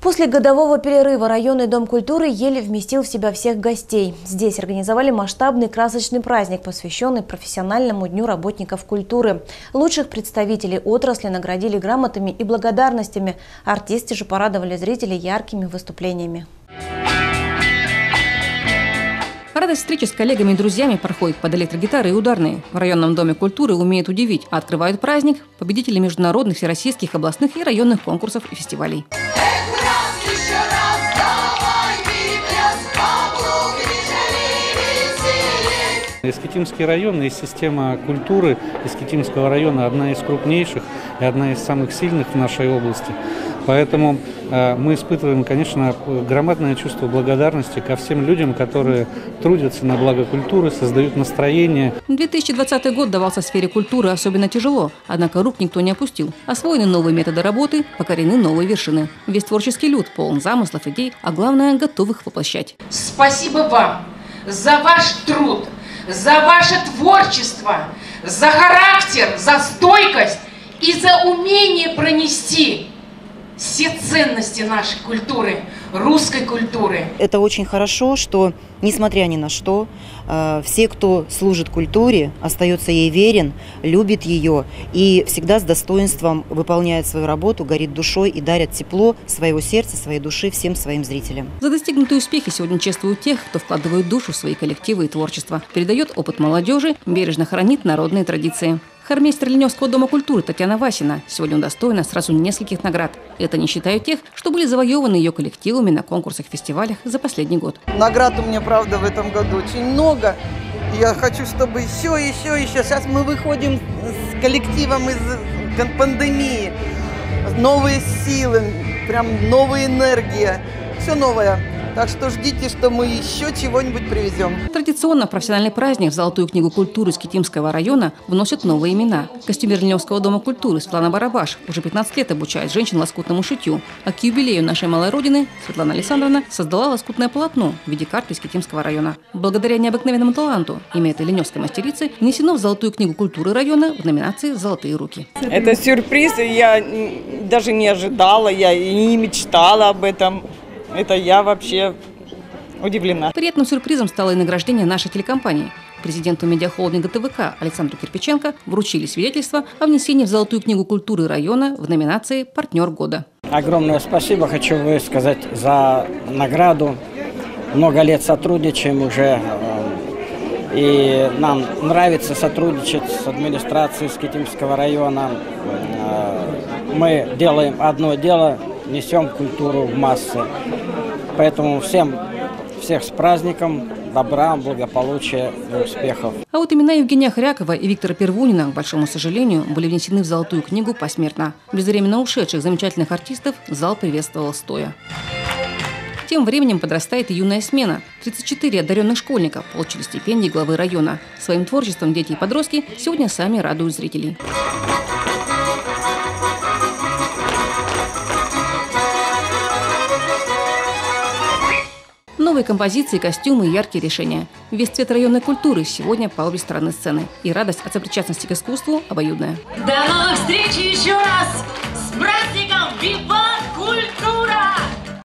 После годового перерыва районный дом культуры еле вместил в себя всех гостей. Здесь организовали масштабный красочный праздник, посвященный профессиональному дню работников культуры. Лучших представителей отрасли наградили грамотами и благодарностями. Артисты же порадовали зрителей яркими выступлениями. Радость встречи с коллегами и друзьями проходит под электрогитары и ударные. В районном доме культуры умеют удивить, а открывают праздник победители международных, всероссийских, областных и районных конкурсов и фестивалей. Искитимский район и система культуры Искитимского района одна из крупнейших и одна из самых сильных в нашей области. Поэтому мы испытываем, конечно, громадное чувство благодарности ко всем людям, которые трудятся на благо культуры, создают настроение. 2020 год давался сфере культуры особенно тяжело, однако рук никто не опустил. Освоены новые методы работы, покорены новые вершины. Весь творческий люд полон замыслов, идей, а главное – готовых их воплощать. Спасибо вам за ваш труд, за ваше творчество, за характер, за стойкость и за умение пронести все ценности нашей культуры, русской культуры. Это очень хорошо, что, несмотря ни на что, все, кто служит культуре, остается ей верен, любит ее и всегда с достоинством выполняет свою работу, горит душой и дарит тепло своего сердца, своей души всем своим зрителям. За достигнутые успехи сегодня чествуют тех, кто вкладывает душу в свои коллективы и творчество, передает опыт молодежи, бережно хранит народные традиции. Хормейстер Леневского дома культуры Татьяна Васина сегодня удостоена сразу нескольких наград. Это не считая тех, что были завоеваны ее коллективами на конкурсах и фестивалях за последний год. Наград у меня, правда, в этом году очень много. Я хочу, чтобы еще. Сейчас мы выходим с коллективом из пандемии. Новые силы, прям новая энергия. Все новое. Так что ждите, что мы еще чего-нибудь привезем. Традиционно профессиональный праздник в Золотую книгу культуры Искитимского района вносят новые имена. Костюмер Леневского дома культуры Светлана Барабаш уже 15 лет обучает женщин лоскутному шитью. А к юбилею нашей малой родины Светлана Александровна создала лоскутное полотно в виде карты Искитимского района. Благодаря необыкновенному таланту имя этой леневской мастерицы внесено в Золотую книгу культуры района в номинации «Золотые руки». Это сюрприз, я даже не ожидала, я и не мечтала об этом. Это я вообще удивлена. Приятным сюрпризом стало и награждение нашей телекомпании. Президенту медиахолдинга ТВК Александру Кирпиченко вручили свидетельство о внесении в Золотую книгу культуры района в номинации «Партнер года». Огромное спасибо хочу высказать за награду. Много лет сотрудничаем уже. И нам нравится сотрудничать с администрацией Искитимского района. Мы делаем одно дело, несем культуру в массы. Поэтому всех с праздником, добра, благополучия и успехов. А вот имена Евгения Хрякова и Виктора Первунина, к большому сожалению, были внесены в Золотую книгу посмертно. Безвременно ушедших замечательных артистов зал приветствовал стоя. Тем временем подрастает и юная смена. 34 одаренных школьника получили стипендии главы района. Своим творчеством дети и подростки сегодня сами радуют зрителей. Новые композиции, костюмы и яркие решения. Весь цвет районной культуры сегодня по обе стороны сцены. И радость от сопричастности к искусству обоюдная. До новых встреч еще раз! С праздником! Виват Культура!